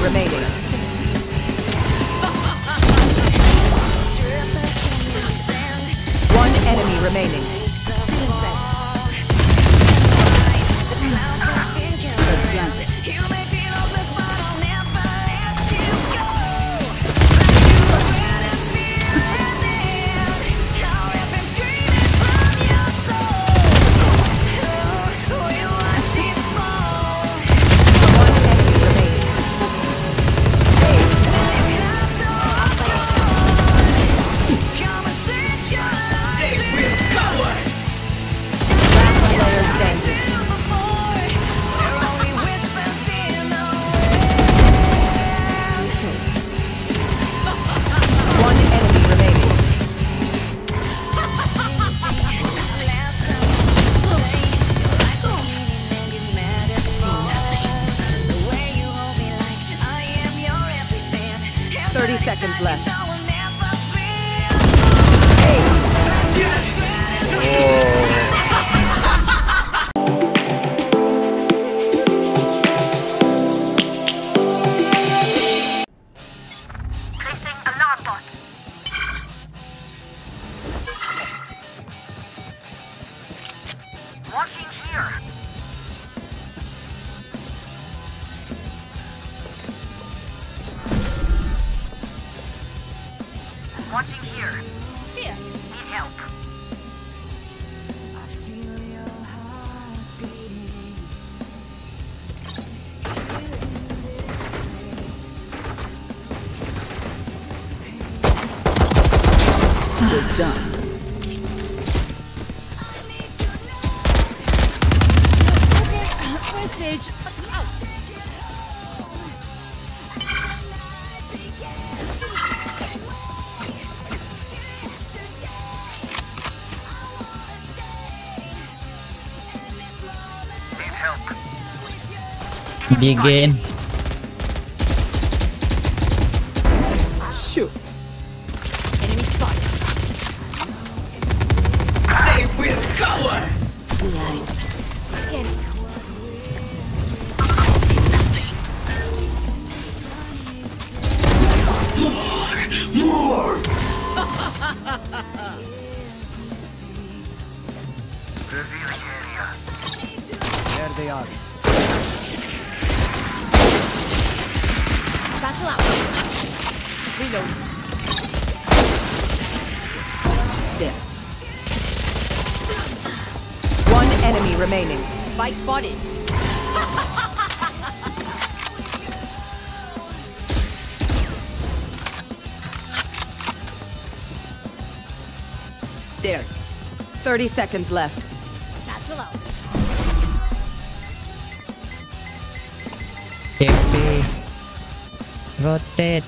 remaining. One enemy remaining. Seconds left. Placing alarm bot. Watching here. Watching here. Here. Need help. I feel your heart beating. Good done. Message. Begin. Shoot. Enemy spotted. They will cover! Getting. More! Revealing area. There they are. Battle out. Reload. There. One enemy remaining. Spike spotted. There. 30 seconds left. Satchel out. TP. Rotate.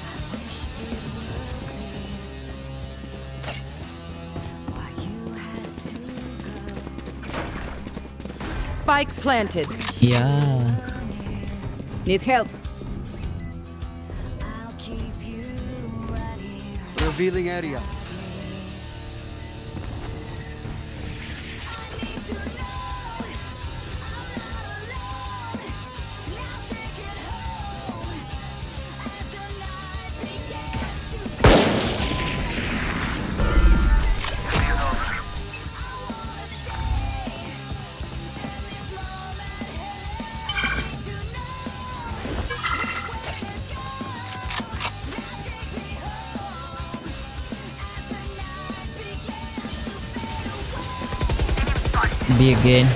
Spike planted. Yeah. Need help. Revealing area. Begin.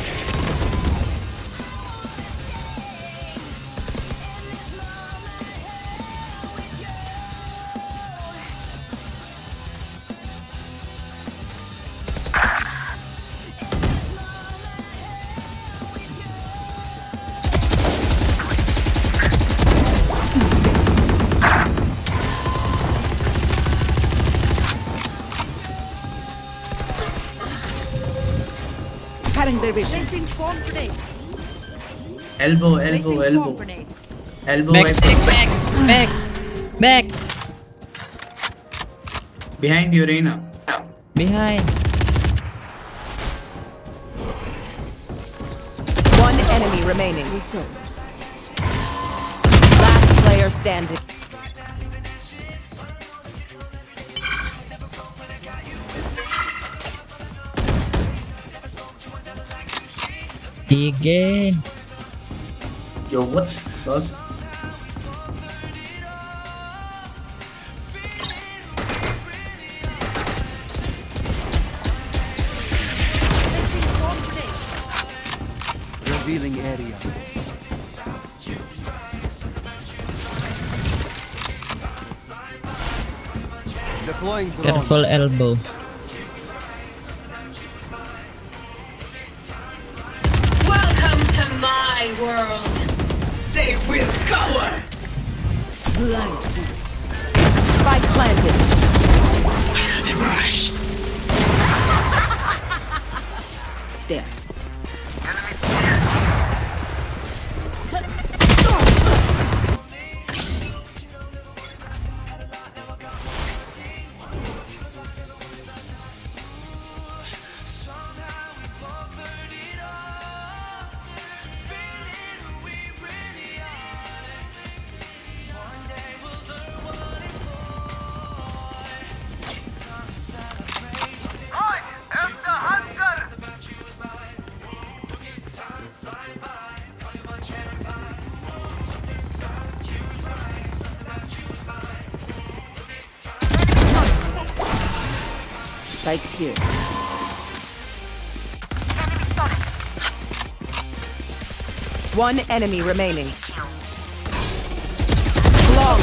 Placing swarm grenade. Elbow, Placing elbow, swarm elbow. grenade. Elbow, Back, wipe. back, back, back. Behind you, Reina. Behind. One enemy remaining. Last player player standing. Again. Yo, what? Dog? Placing swarm grenade. Revealing area. Deploying drone. Careful elbow. Welcome to my world. They will cover. Spike planted. The rush. There. Spike's here. One enemy remaining. Long.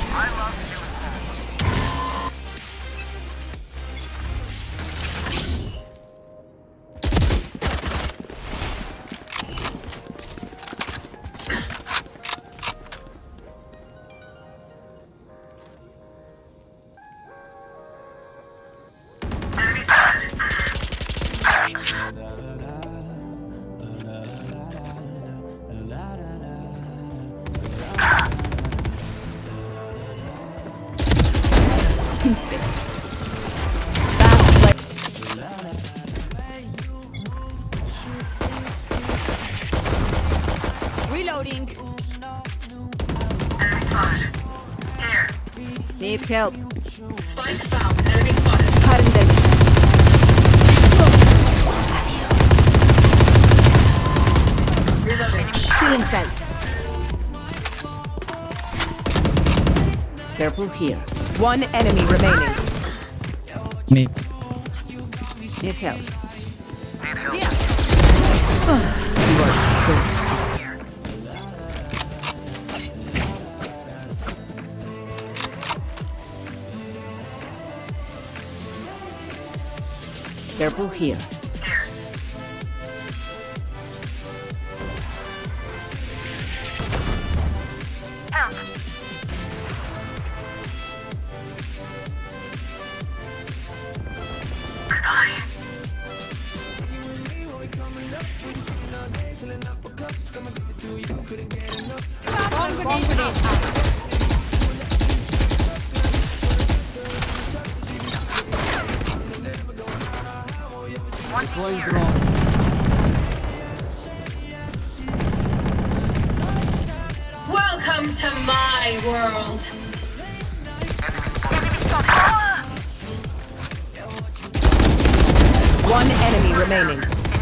Reloading. Here. Need help. Spike found. Enemy spotted. Cutting them. Reloading. Feeling sight. Careful here. One enemy remaining. Mid. Need help. Yeah. You are so careful here. Help. Goodbye. Swarm grenade out. Deploying drone. Welcome to my world. Enemy spotted. One enemy remaining.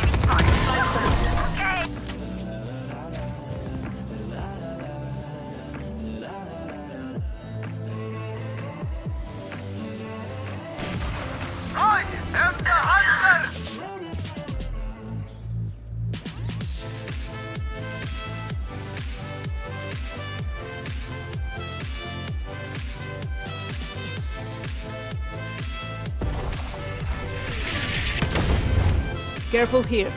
Careful here.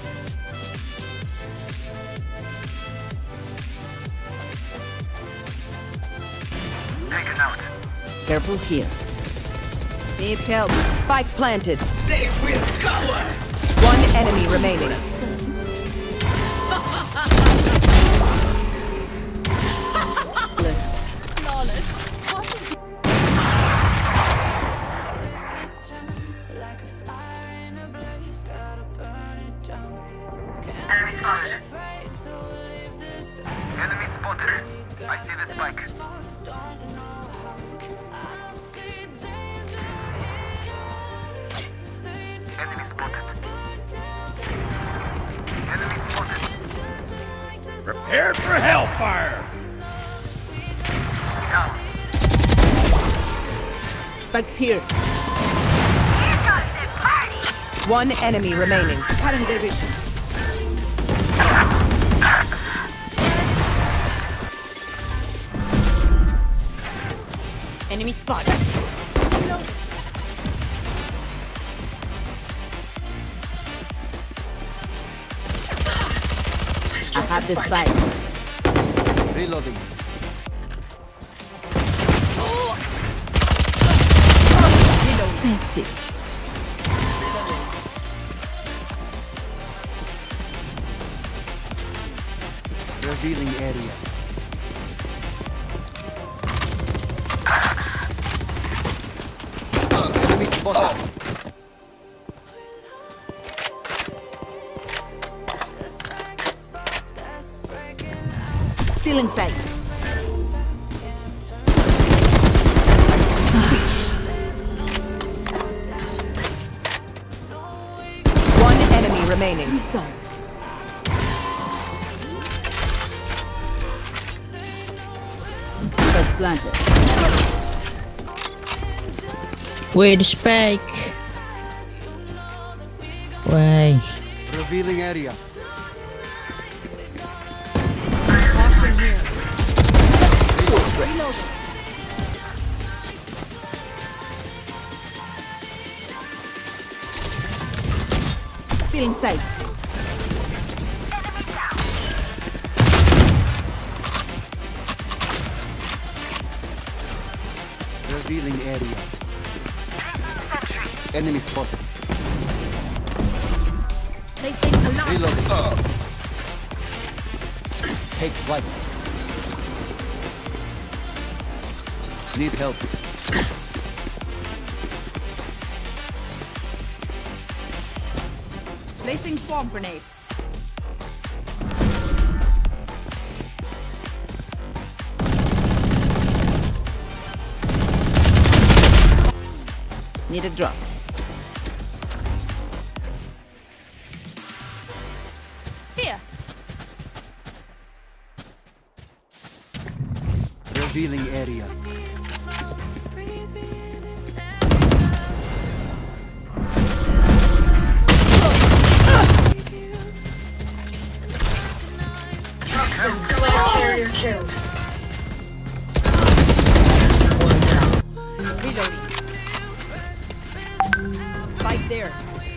Taken out. Careful here. Need help. Spike planted. They will cover. One enemy remaining. Enemy spotted. Enemy spotted. I see the spike. Enemy spotted. Enemy spotted. Prepared for hellfire! Down. Spike's here. Here comes the party. One enemy remaining. Cutting their vision. Enemy spotted. I have the spike. Reloading. Pathetic. Revealing area. Enemy spotted. Still in sight. One enemy remaining. Results. Planted. Where the spike? Why? Revealing area. Caution here. Still in sight. Revealing area. Enemy spotted. Placing alarm. Reloading. Take flight. Need help. Placing swarm grenade. Need a drop. Here. Revealing area. Carrier killed. Reloading. Spike there.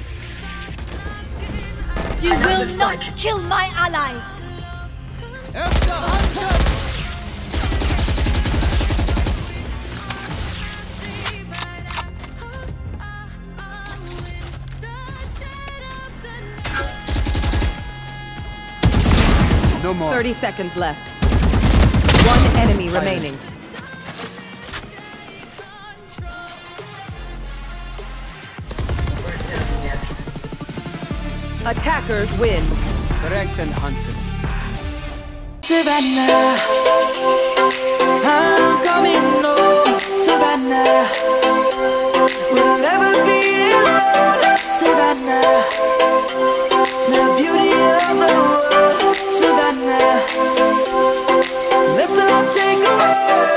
You will not kill my allies. No more. 30 seconds left. One enemy remaining. Attackers win. Correct and hunted. Savannah, I'm coming home. Savannah, we'll never be alone. Savannah, the beauty of the world. Savannah, let's all take a walk.